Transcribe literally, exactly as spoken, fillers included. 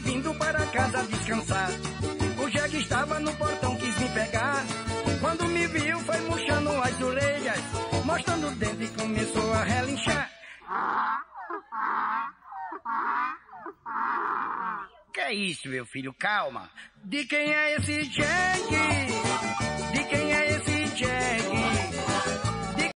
vindo para casa descansar. O jegue estava no portão, quis me pegar. Quando me viu foi murchando as orelhas, mostrando o dente e começou a relinchar. Que é isso, meu filho? Calma. De quem é esse jegue? De quem é esse jegue?